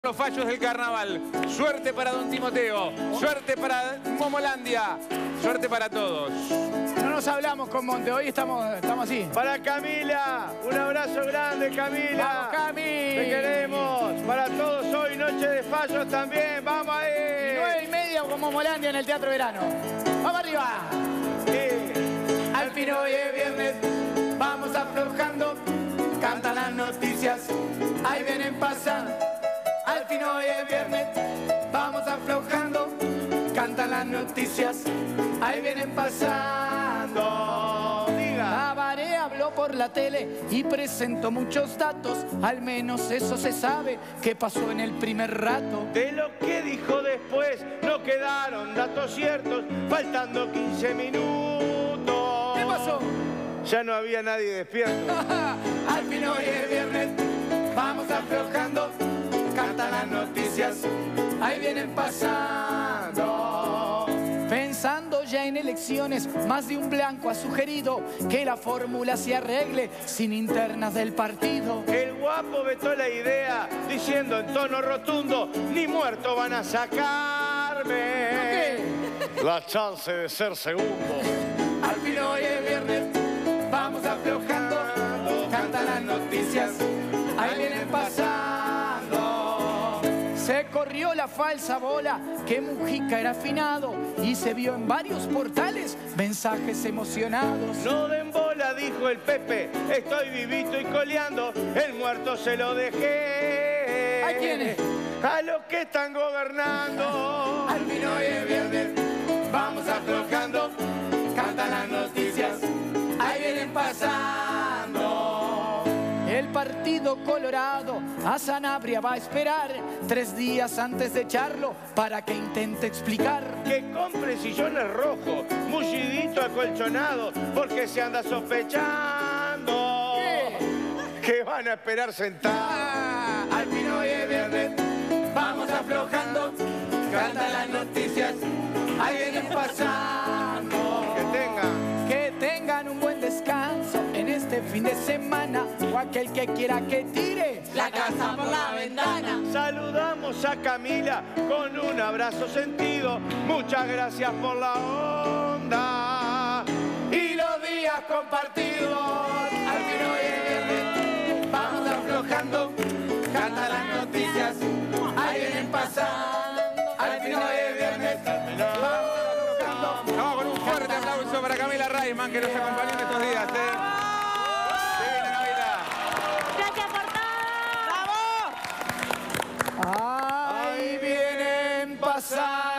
Los fallos del carnaval. Suerte para don Timoteo, suerte para Momolandia, suerte para todos. No nos hablamos con Monte, hoy estamos así. Para Camila, un abrazo grande, Camila. ¡Vamos, Cami! Te queremos. Para todos hoy, noche de fallos también. ¡Vamos ahí! 9:30 con Momolandia en el Teatro Verano. ¡Vamos arriba! Al fin hoy es viernes, vamos aflojando. Cantan las noticias, ahí vienen pasando. Al fin hoy es viernes, vamos aflojando. Cantan las noticias, ahí vienen pasando. Diga. Tabaré habló por la tele y presentó muchos datos. Al menos eso se sabe que pasó en el primer rato. De lo que dijo después, no quedaron datos ciertos, faltando 15 minutos. ¿Qué pasó? Ya no había nadie despierto. Al fin hoy es viernes, vamos aflojando. Cantan las noticias, ahí vienen pasando. Pensando ya en elecciones, más de un blanco ha sugerido que la fórmula se arregle sin internas del partido. El guapo vetó la idea, diciendo en tono rotundo, ni muerto van a sacarme. La chance de ser segundo. Al fin hoy es viernes, vamos aflojando. Cantan las noticias, ahí vienen pasando. Se corrió la falsa bola que Mujica era afinado y se vio en varios portales mensajes emocionados. No den bola, dijo el Pepe, estoy vivito y coleando, el muerto se lo dejé. ¿A quiénes? A los que están gobernando. Al fin hoy es viernes, vamos aflojando. Cantan las noticias, ahí vienen pasando. El Partido Colorado a Sanabria va a esperar 3 días antes de echarlo para que intente explicar. Que compre sillones rojos, mullidito acolchonado, porque se anda sospechando. ¿Qué? Que van a esperar sentados. Al fin hoy es viernes, vamos aflojando. Cantan las noticias, ahí vienen pasando. Que tengan un buen descanso en este fin de semana. O aquel que quiera que tire la casa por la ventana. Saludamos a Camila con un abrazo sentido. Muchas gracias por la onda y los días compartidos. Al fin hoy es viernes, vamos aflojando. Cantan las noticias, ahí vienen pasando. Al fin hoy es viernes, vamos aflojando. Vamos con un fuerte aplauso para Camila Raisman, que nos acompañó en estos días. Divina, Camila. Gracias por todo. Ahí vienen pasando.